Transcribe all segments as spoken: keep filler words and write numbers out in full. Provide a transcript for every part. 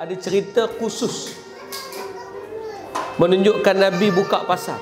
ada cerita khusus menunjukkan Nabi buka pasar.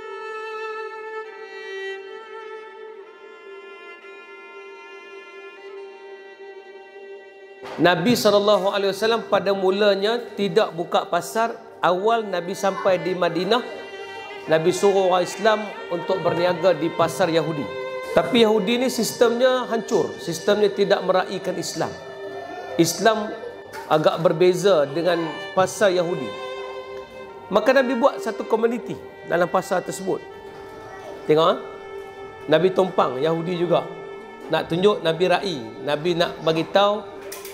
Nabi sallallahu alaihi wasallam pada mulanya tidak buka pasar. Awal Nabi sampai di Madinah, Nabi suruh orang Islam untuk berniaga di pasar Yahudi. Tapi Yahudi ni sistemnya hancur, sistemnya tidak meraihkan Islam. Islam agak berbeza dengan pasar Yahudi. Maka Nabi buat satu komuniti dalam pasar tersebut. Tengok ha? Nabi tumpang Yahudi juga. Nak tunjuk Nabi raih, Nabi nak bagi tahu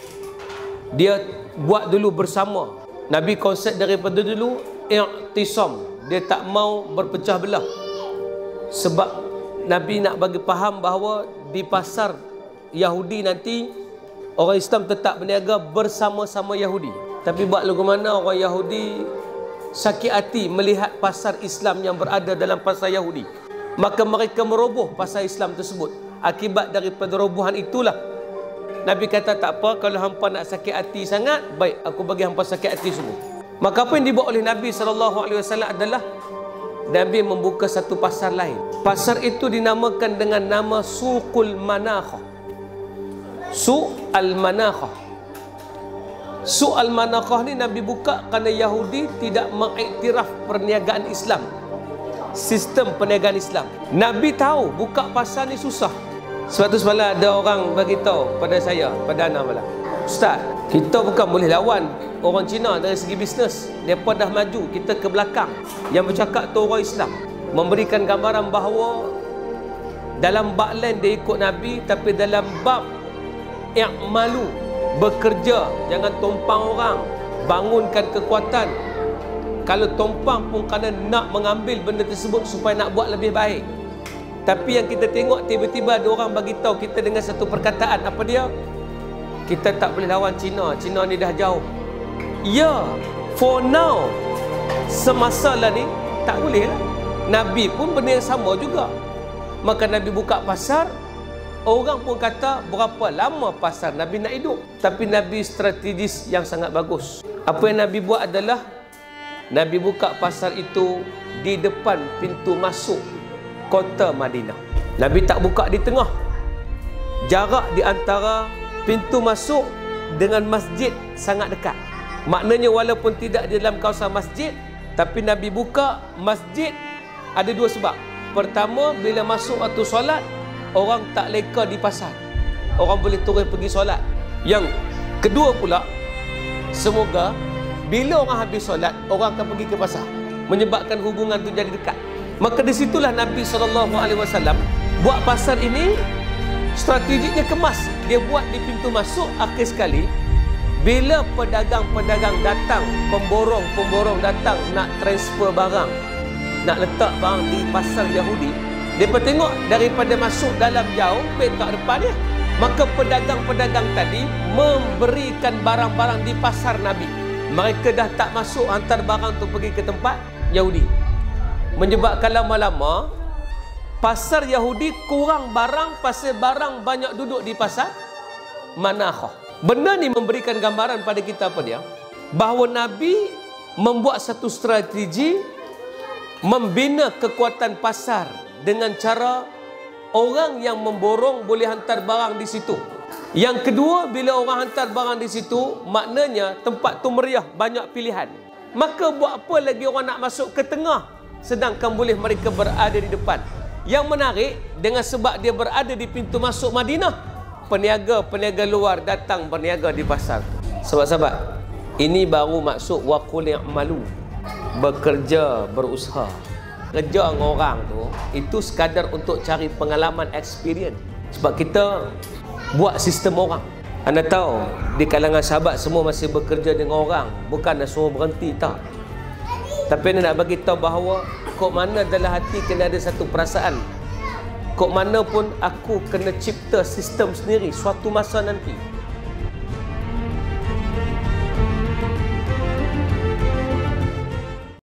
dia buat dulu bersama. Nabi konsep daripada dulu i'tisam, dia tak mau berpecah belah. Sebab Nabi nak bagi faham bahawa di pasar Yahudi nanti orang Islam tetap berniaga bersama-sama Yahudi. Tapi buat lagu mana orang Yahudi sakit hati melihat pasar Islam yang berada dalam pasar Yahudi. Maka mereka meroboh pasar Islam tersebut. Akibat daripada robohan itulah Nabi kata, tak apa, kalau hampa nak sakit hati sangat, baik, aku bagi hampa sakit hati semua. Maka apa yang dibuat oleh Nabi sallallahu alaihi wasallam adalah Nabi membuka satu pasar lain. Pasar itu dinamakan dengan nama Suqul Manakhah. Suq al-Manakhah. Suq al-Manakhah ni Nabi buka kerana Yahudi tidak mengiktiraf perniagaan Islam, sistem perniagaan Islam. Nabi tahu buka pasar ni susah. Sebab tu semalam ada orang bagi tahu pada saya, pada Ana malam, Ustaz, kita bukan boleh lawan orang Cina dari segi bisnes. Mereka dah maju, kita ke belakang. Yang bercakap tu orang Islam, memberikan gambaran bahawa dalam bab lain dia ikut Nabi, tapi dalam bab i'malu, bekerja, jangan tumpang orang, bangunkan kekuatan. Kalau tumpang pun kerana nak mengambil benda tersebut supaya nak buat lebih baik. Tapi yang kita tengok, tiba-tiba ada orang bagi tahu kita dengan satu perkataan. Apa dia? Kita tak boleh lawan Cina. Cina ni dah jauh. Ya, for now, semasa lah ni tak boleh lah. Nabi pun benda yang sama juga. Maka Nabi buka pasar. Orang pun kata, berapa lama pasar Nabi nak hidup? Tapi Nabi strategis yang sangat bagus. Apa yang Nabi buat adalah Nabi buka pasar itu di depan pintu masuk kota Madinah. Nabi tak buka di tengah. Jarak di antara pintu masuk dengan masjid sangat dekat. Maknanya walaupun tidak di dalam kawasan masjid, tapi Nabi buka masjid ada dua sebab. Pertama, bila masuk waktu solat, orang tak leka di pasar. Orang boleh turun pergi solat. Yang kedua pula, semoga bila orang habis solat, orang akan pergi ke pasar, menyebabkan hubungan itu jadi dekat. Maka disitulah Nabi sallallahu alaihi wasallam buat pasar ini strategiknya kemas. Dia buat di pintu masuk. Akhir sekali, bila pedagang-pedagang datang, pemborong-pemborong datang nak transfer barang, nak letak barang di pasar Yahudi, mereka tengok daripada masuk dalam jauh, petak depan dia. Maka pedagang-pedagang tadi memberikan barang-barang di pasar Nabi. Mereka dah tak masuk hantar barang tu pergi ke tempat Yahudi. Menyebabkan lama-lama pasar Yahudi kurang barang, pasal barang banyak duduk di pasar Manakhah. Benda ni memberikan gambaran pada kita apa dia? Bahawa Nabi membuat satu strategi membina kekuatan pasar dengan cara orang yang memborong boleh hantar barang di situ. Yang kedua, bila orang hantar barang di situ, maknanya tempat tu meriah, banyak pilihan. Maka buat apa lagi orang nak masuk ke tengah sedangkan boleh mereka berada di depan. Yang menarik, dengan sebab dia berada di pintu masuk Madinah, peniaga-peniaga luar datang berniaga di pasar. Sahabat-sahabat, ini baru maksud waqul i'malu, bekerja, berusaha. Kerja dengan orang tu, itu sekadar untuk cari pengalaman, experience. Sebab kita buat sistem orang. Anda tahu, di kalangan sahabat semua masih bekerja dengan orang, bukan nak suruh berhenti, tak. Tapi anda nak bagi tahu bahawa kok mana dalam hati kena ada satu perasaan. Kok mana pun aku kena cipta sistem sendiri suatu masa nanti.